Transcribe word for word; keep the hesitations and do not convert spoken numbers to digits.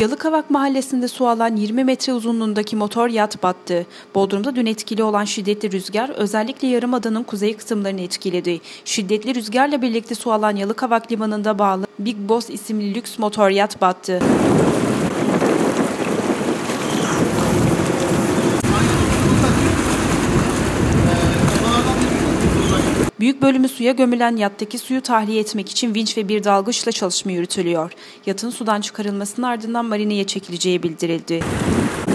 Yalıkavak mahallesinde su alan yirmi metre uzunluğundaki motor yat battı. Bodrum'da dün etkili olan şiddetli rüzgar özellikle Yarımada'nın kuzey kısımlarını etkiledi. Şiddetli rüzgarla birlikte su alan Yalıkavak limanında bağlı Big Boss isimli lüks motor yat battı. Büyük bölümü suya gömülen yattaki suyu tahliye etmek için vinç ve bir dalgıçla çalışma yürütülüyor. Yatın sudan çıkarılmasının ardından marineye çekileceği bildirildi.